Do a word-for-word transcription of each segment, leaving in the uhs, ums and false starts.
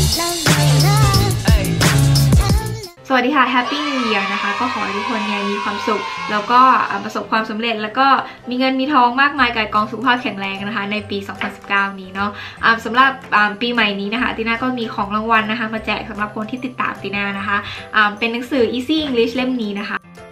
สวัสดีค่ะ Happy New Year นะคะก็ขอให้ทุกคนเนี่ยมีความสุขแล้วก็ประสบความสำเร็จแล้วก็มีเงินมีทองมากมายก่ายกองสุขภาพแข็งแรงนะคะในปี สองพันสิบเก้า นี้เนาะสำหรับปีใหม่นี้นะคะตีน่าก็มีของรางวัลนะคะมาแจกสำหรับคนที่ติดตามตีน่านะคะเป็นหนังสือ Easy English เล่มนี้นะคะ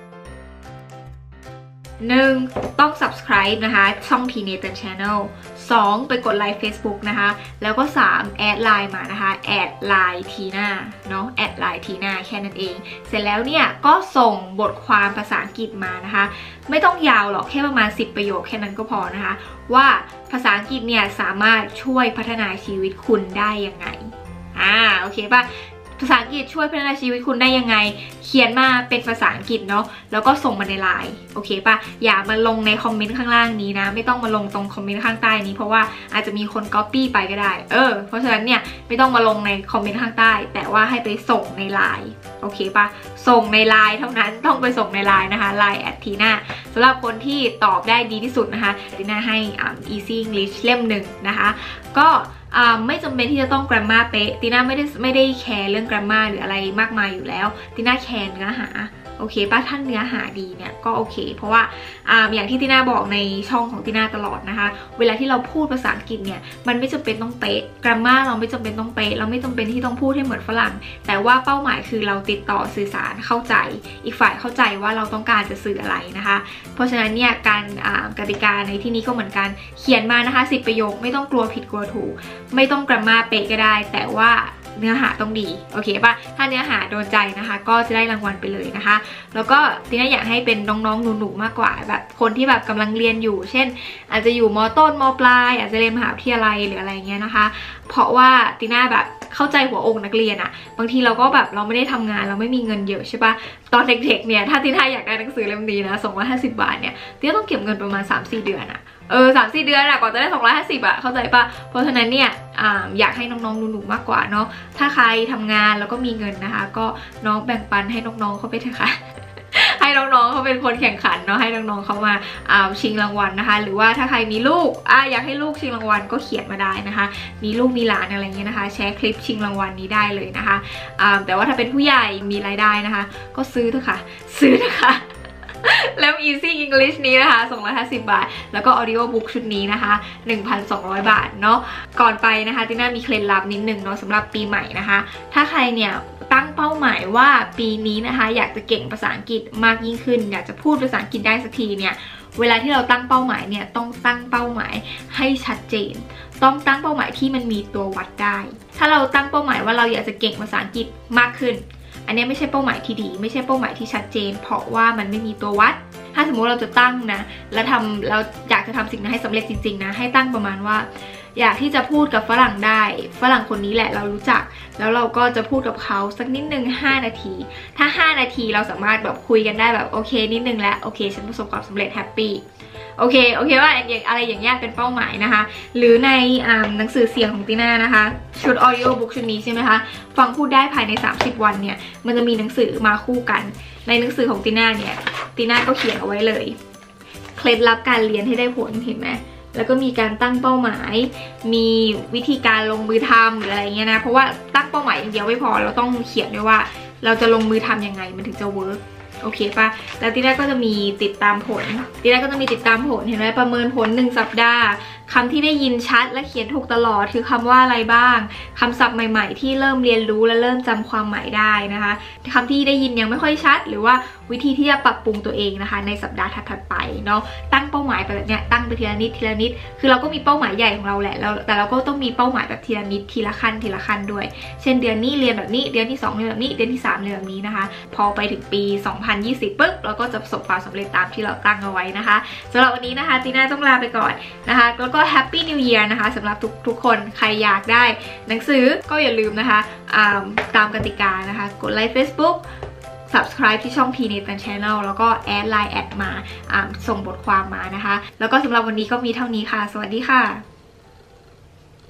หนึ่งต้อง subscribe นะคะช่อง ที Nathan Channel สองไปกดไลค์ Facebook นะคะแล้วก็สามแอดไลน์มานะคะแอดไลน์ทีน่าเนาะแอดไลน์ทีน่าแค่นั้นเองเสร็จแล้วเนี่ยก็ส่งบทความภาษาอังกฤษมานะคะไม่ต้องยาวหรอกแค่ประมาณสิบประโยคแค่นั้นก็พอนะคะว่าภาษาอังกฤษเนี่ยสามารถช่วยพัฒนาชีวิตคุณได้ยังไงอ่าโอเคป่ะภาษาอังกฤษช่วยพัฒนาชีวิตคุณได้ยังไงเขียนมาเป็นภาษาอังกฤษเนาะแล้วก็ส่งมาในไลน์โอเคป่ะอย่ามาลงในคอมเมนต์ข้างล่างนี้นะไม่ต้องมาลงตรงคอมเมนต์ข้างใต้นี้เพราะว่าอาจจะมีคนก๊อปปี้ไปก็ได้เออเพราะฉะนั้นเนี่ยไม่ต้องมาลงในคอมเมนต์ข้างใต้แต่ว่าให้ไปส่งในไลน์โอเคป่ะส่งในไลน์เท่านั้นต้องไปส่งในไลน์นะคะไลน์แอดทีน่าสำหรับคนที่ตอบได้ดีที่สุดนะคะทีน่าให้ Easy English เล่มหนึ่งนะคะก็ไม่จำเป็นที่จะต้อง grammar เป๊ะตีน่าไม่ได้ไม่ได้แคร์เรื่อง grammar หรืออะไรมากมายอยู่แล้วตีน่าแคร์เนื้อหาโอเคป่ะท่านเนื้อหาดีเนี่ยก็โอเคเพราะว่า อ, อย่างที่ตีน่าบอกในช่องของตีน่าตลอดนะคะเวลาที่เราพูดภาษาอังกฤษเนี่ยมันไม่จำเป็นต้องเป๊ะ grammar เราไม่จำเป็นต้องเป๊ะเราไม่จำเป็นที่ต้องพูดให้เหมือนฝรั่งแต่ว่าเป้าหมายคือเราติดต่อสื่อสารเข้าใจอีกฝ่ายเข้าใจว่าเราต้องการจะสื่ออะไรนะคะเพราะฉะนั้นเนี่ยการกติกาในที่นี้ก็เหมือนกันเขียนมานะคะสิบประโยคไม่ต้องกลัวผิดกลัวถูกไม่ต้อง grammar เป๊ะก็ได้แต่ว่าเนื้อหาต้องดีโอเคป่ะถ้าเนื้อหาโดนใจนะคะก็จะได้รางวัลไปเลยนะคะแล้วก็ตีน่าอยากให้เป็นน้องๆหนูๆมากกว่าแบบคนที่แบบกำลังเรียนอยู่เช่นอาจจะอยู่ม.ต้นม.ปลายอาจจะเรียนมหาวิทยาลัยหรืออะไรเงี้ยนะคะเพราะว่าตีน่าแบบเข้าใจหัวอกนักเรียนอะบางทีเราก็แบบเราไม่ได้ทำงานเราไม่มีเงินเยอะใช่ป่ะตอนเด็กๆเนี่ยถ้าตีน่าอยากได้หนังสือเล่มนี้นะสองร้อยห้าสิบบาทเนี่ยตีน่าต้องเก็บเงินประมาณ สามสี่ เดือนอะเออสามสี่เดือนอะก่อนจะได้สองร้อยห้าสิบอะเข้าใจปะเพราะฉะนั้นเนี่ย อ, อยากให้น้องๆหนูๆมากกว่าเนาะถ้าใครทำงานแล้วก็มีเงินนะคะก็น้องแบ่งปันให้น้องๆเขาไปเถอะค่ะ ให้น้องๆเขาเป็นคนแข่งขันเนาะให้น้องๆเขามาชิงรางวัลนะคะหรือว่าถ้าใครมีลูกอ่ะอยากให้ลูกชิงรางวัลก็เขียนมาได้นะคะมีลูกมีหลานอะไรเงี้ยนะคะแชร์คลิปชิงรางวัลนี้ได้เลยนะคะแต่ว่าถ้าเป็นผู้ใหญ่มีรายได้นะคะก็ซื้อเถอะค่ะซื้อนะคะแล้ว Easy English นี้นะคะสองร้อยห้าสิบบาทแล้วก็ Audio Book ชุดนี้นะคะ หนึ่งพันสองร้อย บาทเนาะก่อนไปนะคะตีน่ามีเคล็ดลับนิดนึงเนาะสำหรับปีใหม่นะคะถ้าใครเนี่ยตั้งเป้าหมายว่าปีนี้นะคะอยากจะเก่งภาษาอังกฤษมากยิ่งขึ้นอยากจะพูดภาษาอังกฤษได้สักทีเนี่ยเวลาที่เราตั้งเป้าหมายเนี่ยต้องตั้งเป้าหมายให้ชัดเจนต้องตั้งเป้าหมายที่มันมีตัววัดได้ถ้าเราตั้งเป้าหมายว่าเราอยากจะเก่งภาษาอังกฤษมากขึ้นอันนี้ไม่ใช่เป้าหมายที่ดีไม่ใช่เป้าหมายที่ชัดเจนเพราะว่ามันไม่มีตัววัดถ้าสมมติเราจะตั้งนะแล้วทำเราอยากจะทำสิ่งนั้นให้สำเร็จจริงๆนะให้ตั้งประมาณว่าอยากที่จะพูดกับฝรั่งได้ฝรั่งคนนี้แหละเรารู้จักแล้วเราก็จะพูดกับเขาสักนิดนึงห้านาทีถ้าห้านาทีเราสามารถแบบคุยกันได้แบบโอเคนิดนึงแล้วโอเคฉันประสบความสำเร็จแฮปปี้โอเคโอเคว่าอะไรอย่างเงี้ยเป็นเป้าหมายนะคะหรือในหนังสือเสียงของตีน่านะคะชุด Audio Book ชุดนี้ใช่ไหมคะฟังพูดได้ภายในสามสิบวันเนี่ยมันจะมีหนังสือมาคู่กันในหนังสือของตีน่าเนี่ยตีน่าก็เขียนเอาไว้เลยเคล็ดลับการเรียนให้ได้ผลเห็นไหมแล้วก็มีการตั้งเป้าหมายมีวิธีการลงมือทำหรืออะไรเงี้ยนะเพราะว่าตั้งเป้าหมายอย่างเดียวไม่พอเราต้องเขียนด้วยว่าเราจะลงมือทำยังไงมันถึงจะเวิร์กโอเคป่ะแล้วตีน่าก็จะมีติดตามผลตีน่าก็จะมีติดตามผลเห็นไหมประเมินผลหนึ่งสัปดาห์คำที่ได้ยินชัดและเขียนถูกตลอดคือคำว่าอะไรบ้างคำศัพท์ใหม่ๆที่เริ่มเรียนรู้และเริ่มจำความหมายได้นะคะคำที่ได้ยินยังไม่ค่อยชัดหรือว่าวิธีที่จะปรับปรุงตัวเองนะคะในสัปดาห์ถัดๆไปเนาะตั้งเป้าหมายแบบเนี้ยตั้งไปทีละนิดทีละนิดคือเราก็มีเป้าหมายใหญ่ของเราแหละแล้วแต่เราก็ต้องมีเป้าหมายแบบทีละนิดทีละขั้นทีละขั้นด้วยเช่นเดือนนี้เรียนแบบนี้เดือนที่สองเรียนแบบนี้เดือนที่สามเรียนแบบนี้นะคะพอไปถึงปีสองพันยี่สิบปุ๊บเราก็จะประสบความสำเร็จตามที่เราตั้งเอาไว้นะคะสำหรับวันนี้นะคะตีน่าต้องลาไปก่อนนะคะแล้วก็ Happy New Year นะคะสำหรับทุกทุกคนใครอยากได้หนังสือก็อย่าลืมนะคะตามกติกานะคะกดไลค์ Facebook subscribe ที่ช่อง ที Nathan Channel แล้วก็แอดไลน์แอดมาส่งบทความมานะคะแล้วก็สำหรับวันนี้ก็มีเท่านี้ค่ะสวัสดีค่ะ